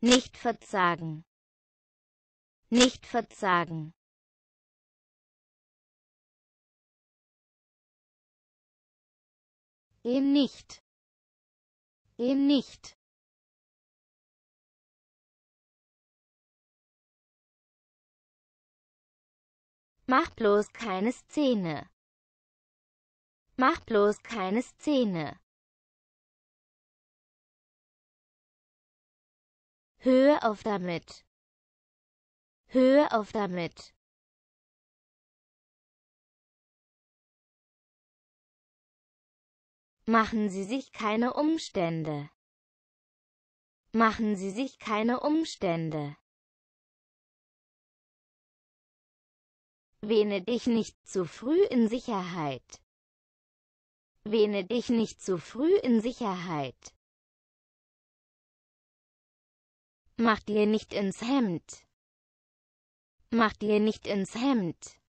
Nicht verzagen. Nicht verzagen. Geh nicht. Geh nicht. Mach bloß keine Szene. Mach bloß keine Szene. Hör auf damit. Hör auf damit. Machen Sie sich keine Umstände. Machen Sie sich keine Umstände. Wähne dich nicht zu früh in Sicherheit. Wähne dich nicht zu früh in Sicherheit. Mach dir nicht ins Hemd. Mach dir nicht ins Hemd.